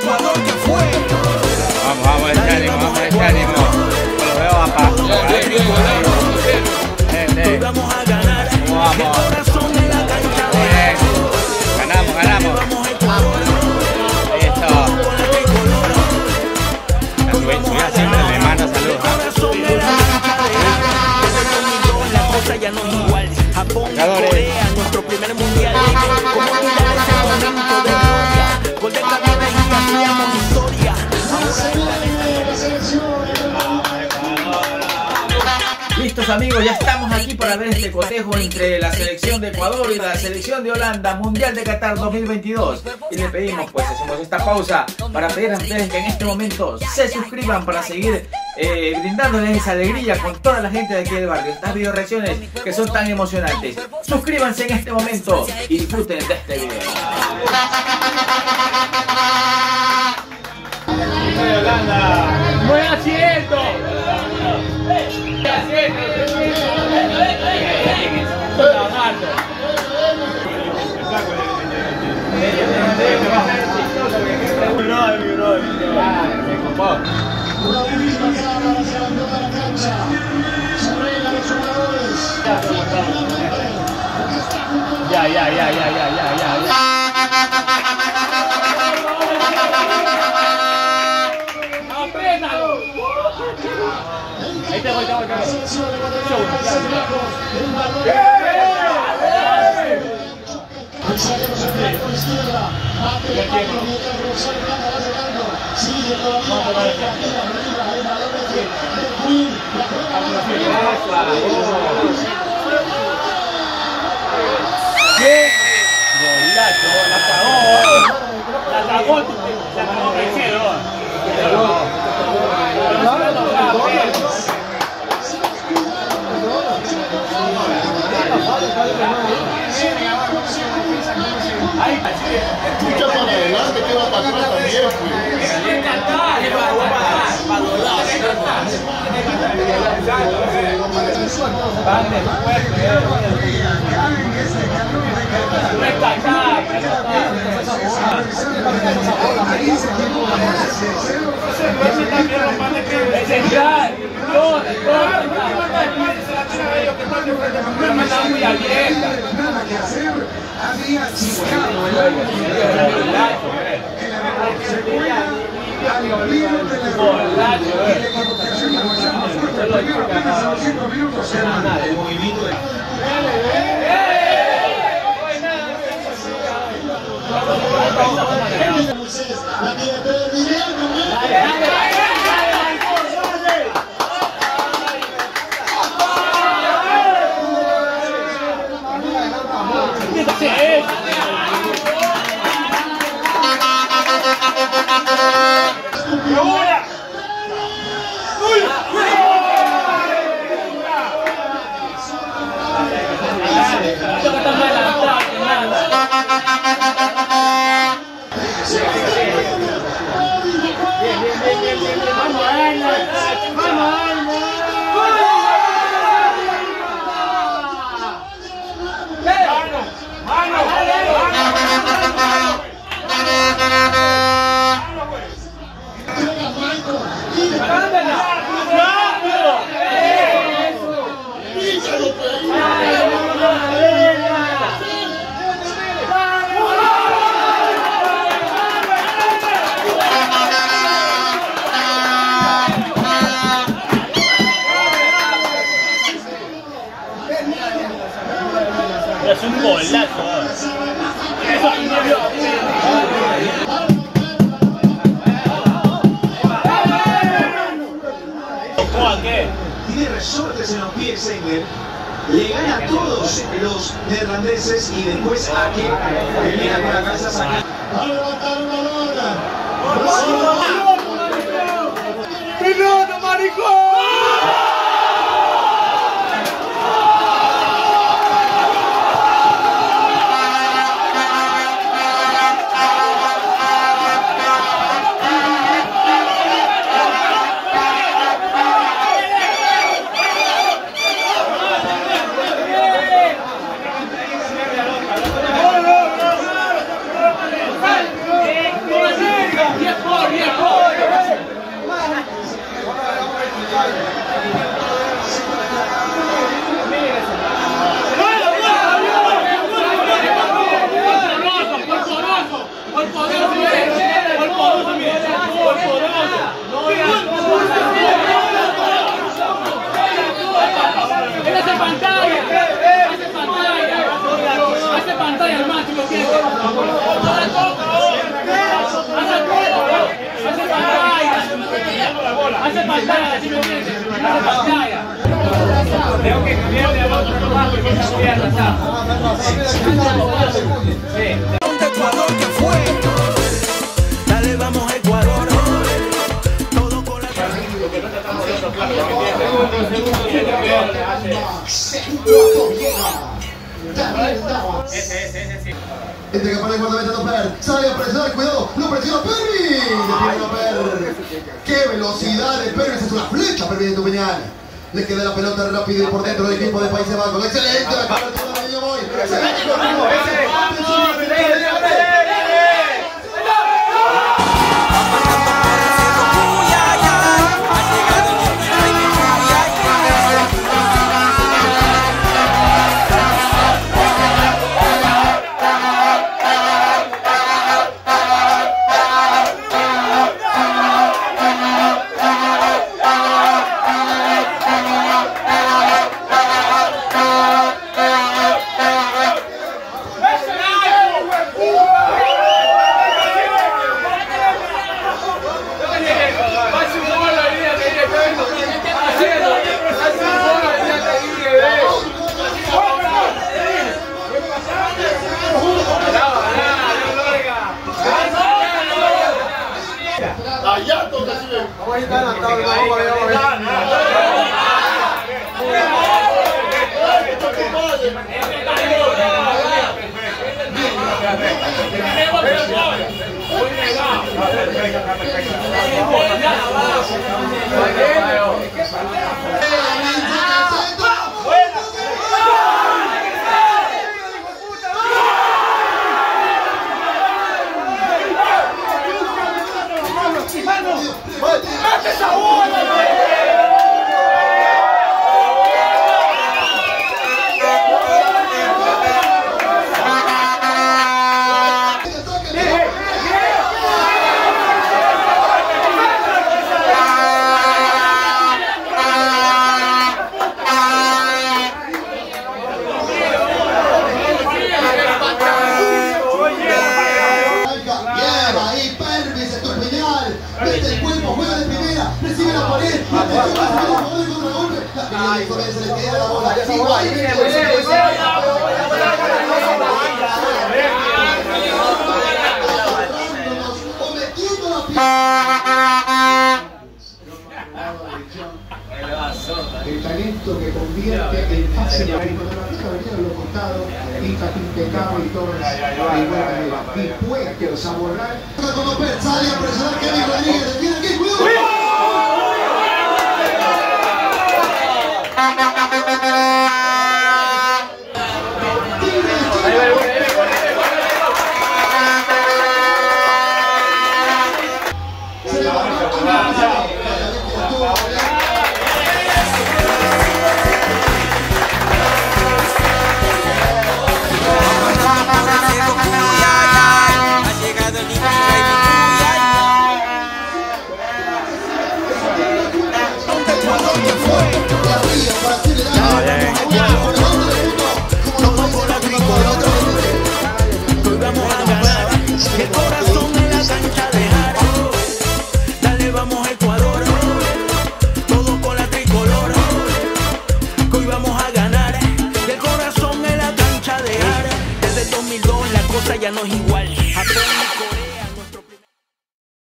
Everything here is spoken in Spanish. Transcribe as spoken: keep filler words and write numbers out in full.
Ecuador que fue. Vamos, vamos a echar ánimo, vamos a echar ánimo. Lo veo papá. Hoy vamos a ganar. El corazón de la cancha. Ganamos, ganamos. Ahí está. La subida siempre de mano, salud. La cosa ya no es igual. Japón y Corea, nuestro primer mundial. Como mirar ese momento de gloria. Gol de Cavani y hacíamos historia. Listos amigos, ya estamos aquí para ver este cotejo entre la selección de Ecuador y la selección de Holanda, Mundial de Qatar dos mil veintidós. Y le pedimos, pues hacemos esta pausa para pedir a ustedes que en este momento se suscriban para seguir eh, brindándoles esa alegría con toda la gente de aquí del barrio. Estas video reacciones que son tan emocionantes. Suscríbanse en este momento y disfruten de este video. ¡Buen asiento! Una misma cámara se abandona la cancha. Se arreglan los jugadores. Ya, ya, ya, ya, ya, ya, ya, ya. ¡Apréndalo! Ahí te voy, te voy, te Salimos en blanco de izquierda. Mate de Pablo mientras Gonzalo Plata va llegando. Sigue todavía. Arriba, arriba, el balón de Queen. La juega a la ¡Qué golazo! La cagó. La cagó, la cagó Caicedo. Escucha para adelante, que va para atrás también, La que perdiría Es un golazo. Tiene resortes en los pies Engler. Le gana a todos los neerlandeses y después a que viene con la cabeza sacada. a levantar una lona. ¡Piloto, maricón! pantalla, así me entiendes. Una pantalla. Tengo que cambiarle al otro nomás porque está muy atrasado. Sí. Ecuador que fue. Dale, vamos a Ecuador. Todo con la Este que para el guardameta Doper, sale a presionar, cuidado, lo presiona Pervis, defiende Doper. ¡Qué velocidad de Pervis! Es una flecha Pervis de Tupeñal. Le queda la pelota rápido y por dentro del equipo de Países Bajos. ¡Excelente la cobertura de Niño Boy! ¡Excelente corrido! Allá toca así ven. Vamos a ir a la tabla, vamos a ver, vamos a mete el cuerpo, juega de primera, recibe la pared, mete el golpe, contra golpe, la pelea se le queda la bola, cometiendo la pierna. El talento que convierte en fase de con la pista venía de los costados, impacto impecable y todo de igual manera. Dispuestos a borrar. Cuando sale a presionar Kevin Rodríguez, tiene que cuidado. Ya no es igual.